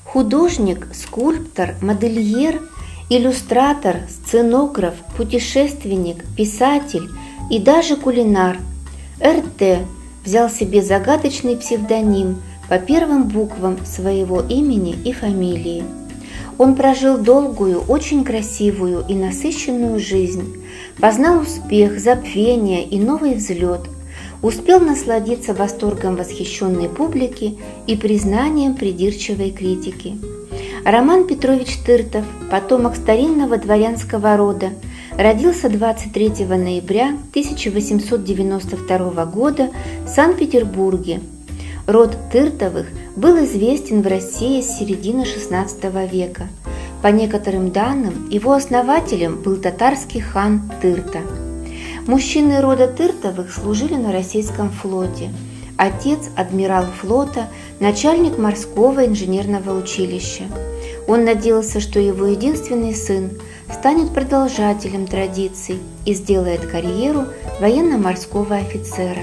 Художник, скульптор, модельер, иллюстратор, сценограф, путешественник, писатель и даже кулинар. РТ взял себе загадочный псевдоним по первым буквам своего имени и фамилии. Он прожил долгую, очень красивую и насыщенную жизнь, познал успех, забвение и новый взлет, успел насладиться восторгом восхищенной публики и признанием придирчивой критики. Роман Петрович Тыртов, потомок старинного дворянского рода, родился 23 ноября 1892 года в Санкт-Петербурге. Род Тыртовых был известен в России с середины XVI века. По некоторым данным, его основателем был татарский хан Тырта. Мужчины рода Тыртовых служили на российском флоте. Отец – адмирал флота, начальник морского инженерного училища. Он надеялся, что его единственный сын станет продолжателем традиций и сделает карьеру военно-морского офицера.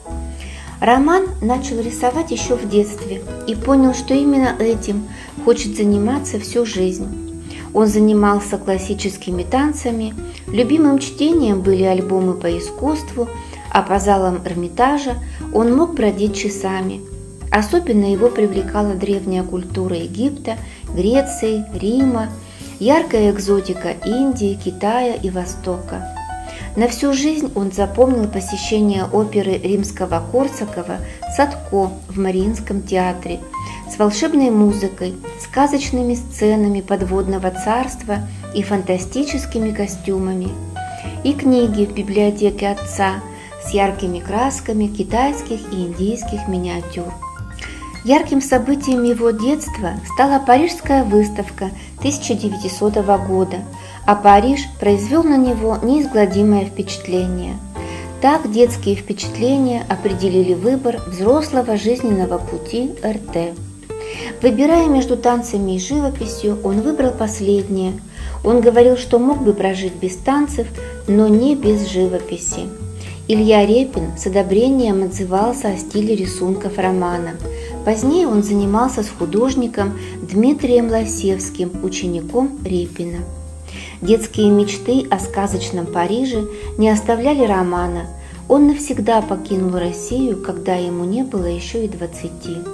Роман начал рисовать еще в детстве и понял, что именно этим хочет заниматься всю жизнь. Он занимался классическими танцами, любимым чтением были альбомы по искусству, а по залам Эрмитажа он мог бродить часами. Особенно его привлекала древняя культура Египта, Греции, Рима, яркая экзотика Индии, Китая и Востока. На всю жизнь он запомнил посещение оперы римского-корсакова «Садко» в Мариинском театре с волшебной музыкой, сказочными сценами подводного царства и фантастическими костюмами, и книги в библиотеке отца с яркими красками китайских и индийских миниатюр. Ярким событием его детства стала Парижская выставка 1900 года, а Париж произвел на него неизгладимое впечатление. Так детские впечатления определили выбор взрослого жизненного пути РТ. Выбирая между танцами и живописью, он выбрал последнее. Он говорил, что мог бы прожить без танцев, но не без живописи. Илья Репин с одобрением отзывался о стиле рисунков романа. Позднее он занимался с художником Дмитрием Лосевским, учеником Репина. Детские мечты о сказочном Париже не оставляли Романа. Он навсегда покинул Россию, когда ему не было еще и 20.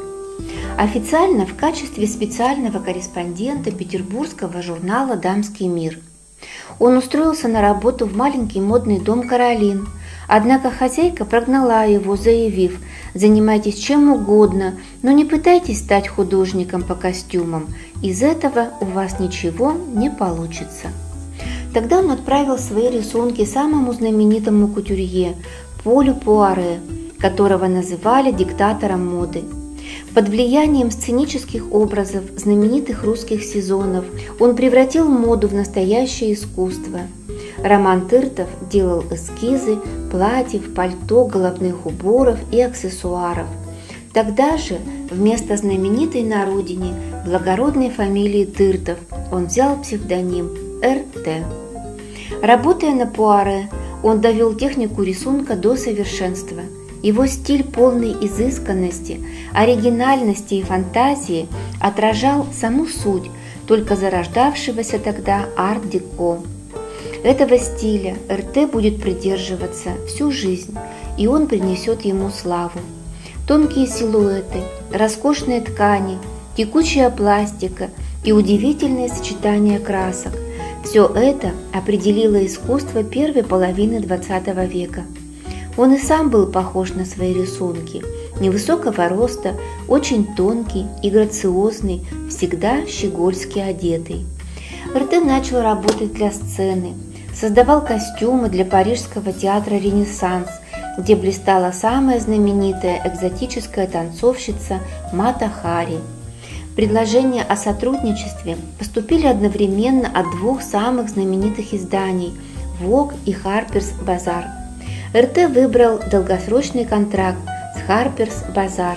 Официально в качестве специального корреспондента петербургского журнала «Дамский мир». Он устроился на работу в маленький модный дом «Каролин». Однако хозяйка прогнала его, заявив: «Занимайтесь чем угодно, но не пытайтесь стать художником по костюмам, из этого у вас ничего не получится». Тогда он отправил свои рисунки самому знаменитому кутюрье Полю Пуаре, которого называли диктатором моды. Под влиянием сценических образов знаменитых русских сезонов он превратил моду в настоящее искусство. Роман Тыртов делал эскизы платьев, пальто, головных уборов и аксессуаров. Тогда же вместо знаменитой на родине благородной фамилии Тыртов он взял псевдоним РТ. Работая на Пуаре, он довел технику рисунка до совершенства. Его стиль полной изысканности, оригинальности и фантазии отражал саму суть только зарождавшегося тогда арт-деко. Этого стиля РТ будет придерживаться всю жизнь, и он принесет ему славу. Тонкие силуэты, роскошные ткани, текучая пластика и удивительное сочетание красок – все это определило искусство первой половины XX века. Он и сам был похож на свои рисунки, невысокого роста, очень тонкий и грациозный, всегда щегольски одетый. РТ начал работать для сцены, создавал костюмы для Парижского театра «Ренессанс», где блистала самая знаменитая экзотическая танцовщица Мата Хари. Предложения о сотрудничестве поступили одновременно от двух самых знаменитых изданий – Vogue и Harper's Bazaar. РТ выбрал долгосрочный контракт с Harper's Bazaar.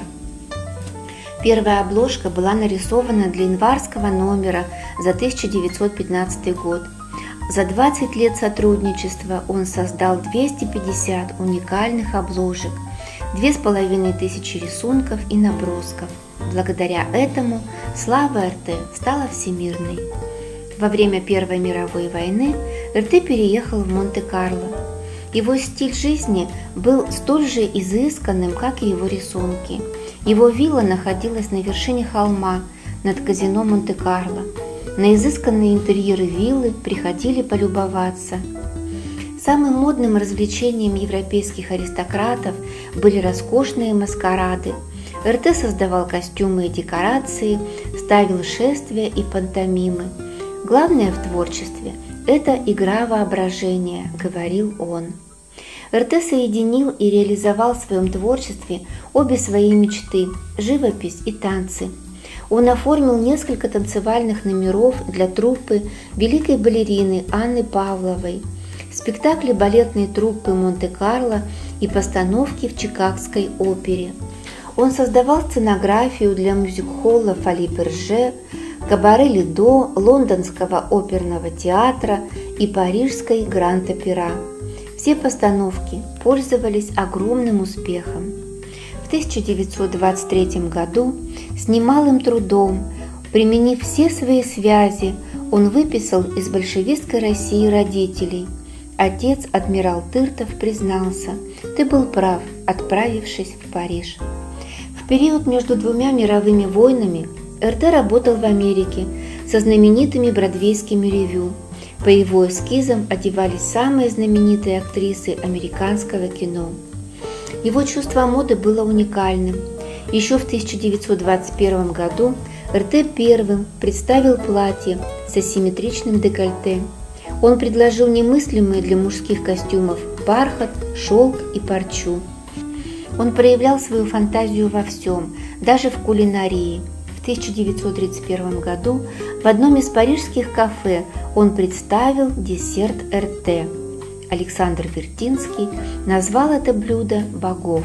Первая обложка была нарисована для январского номера за 1915 год. За 20 лет сотрудничества он создал 250 уникальных обложек, 2500 рисунков и набросков. Благодаря этому слава РТ стала всемирной. Во время Первой мировой войны РТ переехал в Монте-Карло. Его стиль жизни был столь же изысканным, как и его рисунки. Его вилла находилась на вершине холма над казино Монте-Карло. На изысканные интерьеры виллы приходили полюбоваться. Самым модным развлечением европейских аристократов были роскошные маскарады. РТ создавал костюмы и декорации, ставил шествия и пантомимы. «Главное в творчестве – это игра воображения», – говорил он. РТ соединил и реализовал в своем творчестве обе свои мечты – живопись и танцы. Он оформил несколько танцевальных номеров для труппы великой балерины Анны Павловой, спектакли балетной труппы Монте-Карло и постановки в Чикагской опере. Он создавал сценографию для мюзик-холла Фоли Берже, кабаре Лидо, Лондонского оперного театра и парижской Гранд-Опера. Все постановки пользовались огромным успехом. В 1923 году с немалым трудом, применив все свои связи, он выписал из большевистской России родителей. Отец, адмирал Тыртов, признался: «Ты был прав, отправившись в Париж». В период между двумя мировыми войнами РТ работал в Америке со знаменитыми бродвейскими ревю. По его эскизам одевались самые знаменитые актрисы американского кино. Его чувство моды было уникальным. Еще в 1921 году РТ первым представил платье с асимметричным декольте. Он предложил немыслимые для мужских костюмов бархат, шелк и парчу. Он проявлял свою фантазию во всем, даже в кулинарии. В 1931 году в одном из парижских кафе он представил десерт РТ. Александр Вертинский назвал это блюдо «богов».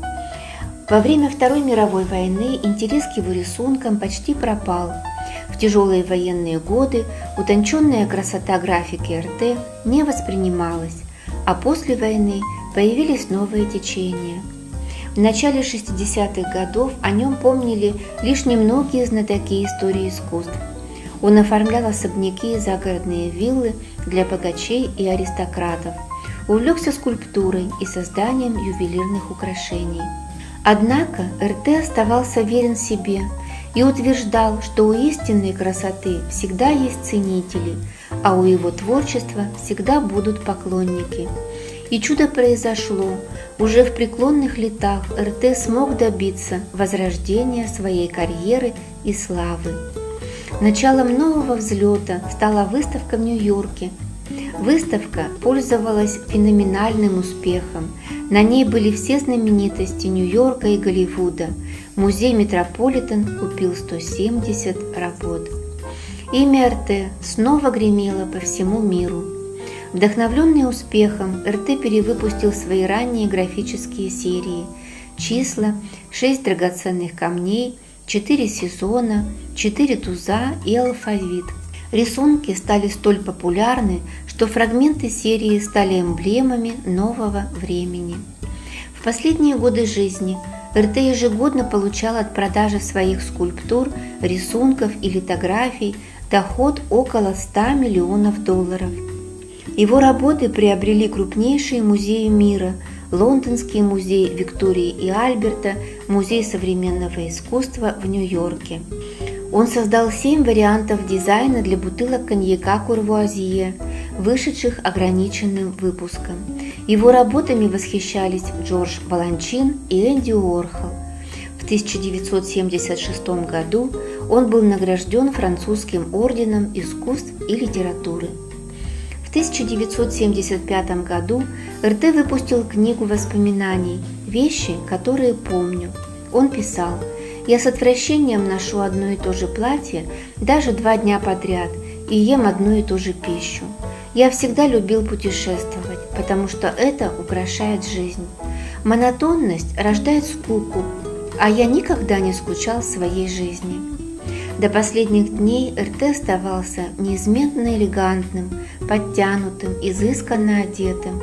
Во время Второй мировой войны интерес к его рисункам почти пропал. В тяжелые военные годы утонченная красота графики РТ не воспринималась, а после войны появились новые течения. В начале 60-х годов о нем помнили лишь немногие знатоки истории искусств. Он оформлял особняки и загородные виллы для богачей и аристократов, увлекся скульптурой и созданием ювелирных украшений. Однако РТ оставался верен себе и утверждал, что у истинной красоты всегда есть ценители, а у его творчества всегда будут поклонники. И чудо произошло. Уже в преклонных летах РТ смог добиться возрождения своей карьеры и славы. Началом нового взлета стала выставка в Нью-Йорке. Выставка пользовалась феноменальным успехом. На ней были все знаменитости Нью-Йорка и Голливуда. Музей Метрополитен купил 170 работ. Имя РТ снова гремело по всему миру. Вдохновленный успехом, РТ перевыпустил свои ранние графические серии «Числа», «6 драгоценных камней», «4 сезона», «4 туза» и «Алфавит». Рисунки стали столь популярны, что фрагменты серии стали эмблемами нового времени. В последние годы жизни РТ ежегодно получал от продажи своих скульптур, рисунков и литографий доход около $100 миллионов. Его работы приобрели крупнейшие музеи мира – Лондонский музей Виктории и Альберта, Музей современного искусства в Нью-Йорке. Он создал 7 вариантов дизайна для бутылок коньяка Курвуазье, вышедших ограниченным выпуском. Его работами восхищались Джордж Баланчин и Энди Уорхол. В 1976 году он был награжден французским орденом искусств и литературы. В 1975 году РТ выпустил книгу воспоминаний «Вещи, которые помню». Он писал: «Я с отвращением ношу одно и то же платье даже 2 дня подряд и ем одну и ту же пищу. Я всегда любил путешествовать, потому что это украшает жизнь. Монотонность рождает скуку, а я никогда не скучал в своей жизни». До последних дней РТ оставался неизменно элегантным, подтянутым, изысканно одетым.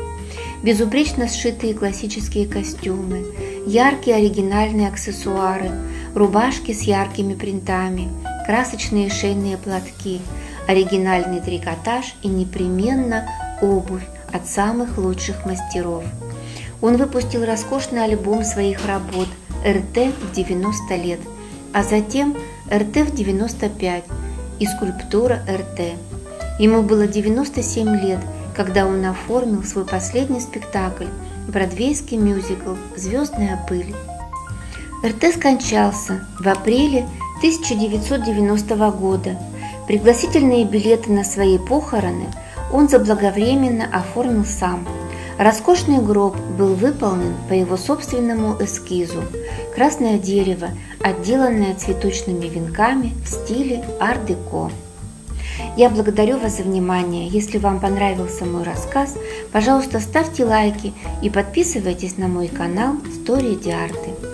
Безупречно сшитые классические костюмы, яркие оригинальные аксессуары, рубашки с яркими принтами, красочные шейные платки, оригинальный трикотаж и непременно обувь от самых лучших мастеров. Он выпустил роскошный альбом своих работ «РТ в 90 лет», а затем «РТ в 95» и «Скульптура РТ». Ему было 97 лет, когда он оформил свой последний спектакль – бродвейский мюзикл «Звездная пыль». РТ скончался в апреле 1990 года. Пригласительные билеты на свои похороны он заблаговременно оформил сам. Роскошный гроб был выполнен по его собственному эскизу. Красное дерево, отделанное цветочными венками в стиле ар-деко. Я благодарю вас за внимание. Если вам понравился мой рассказ, пожалуйста, ставьте лайки и подписывайтесь на мой канал Storia di Arte.